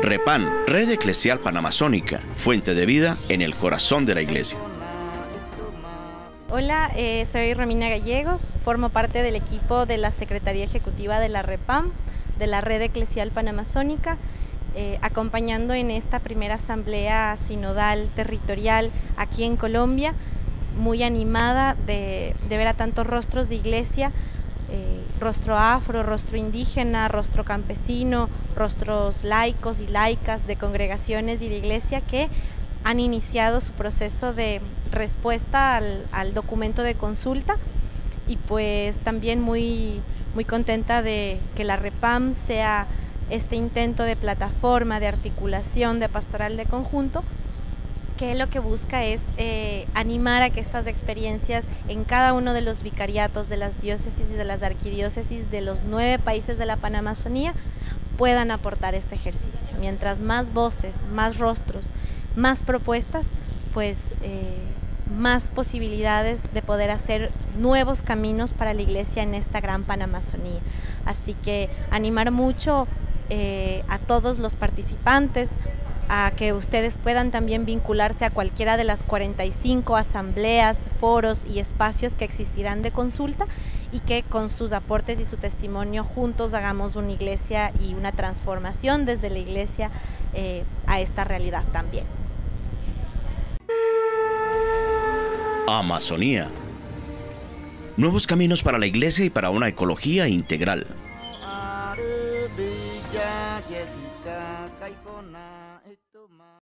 REPAN, Red Eclesial Panamazónica, fuente de vida en el corazón de la iglesia. Hola, soy Romina Gallegos, formo parte del equipo de la Secretaría Ejecutiva de la REPAM, de la Red Eclesial Panamazónica, acompañando en esta primera asamblea sinodal territorial aquí en Colombia, muy animada de ver a tantos rostros de iglesia, rostro afro, rostro indígena, rostro campesino, rostros laicos y laicas de congregaciones y de iglesia que han iniciado su proceso de respuesta al documento de consulta, y pues también muy contenta de que la REPAM sea este intento de plataforma, de articulación, de pastoral de conjunto, que lo que busca es animar a que estas experiencias en cada uno de los vicariatos de las diócesis y de las arquidiócesis de los 9 países de la Panamazonía puedan aportar este ejercicio. Mientras más voces, más rostros, más propuestas, pues más posibilidades de poder hacer nuevos caminos para la iglesia en esta gran Panamazonía. Así que animar mucho a todos los participantes a que ustedes puedan también vincularse a cualquiera de las 45 asambleas, foros y espacios que existirán de consulta, y que con sus aportes y su testimonio juntos hagamos una iglesia y una transformación desde la iglesia a esta realidad también. Amazonía. Nuevos caminos para la iglesia y para una ecología integral.